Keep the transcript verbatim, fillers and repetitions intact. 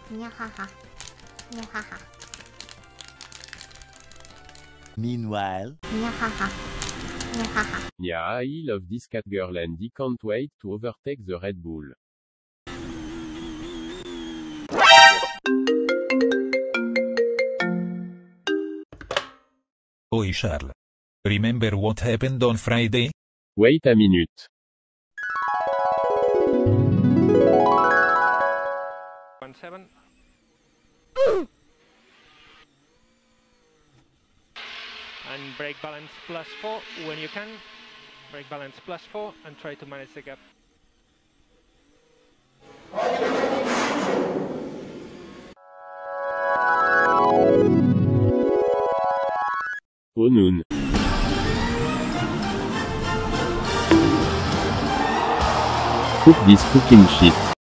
nyahaha, nyahaha. Meanwhile, Nyahaha, nyahaha. Nyahaha, I love this cat girl and I can't wait to overtake the Red Bull. Oi Charles. Remember what happened on Friday? Wait a minute. One seven. And brake balance plus four when you can. Brake balance plus four and try to manage the gap. Oh noon. Cook this cooking shit.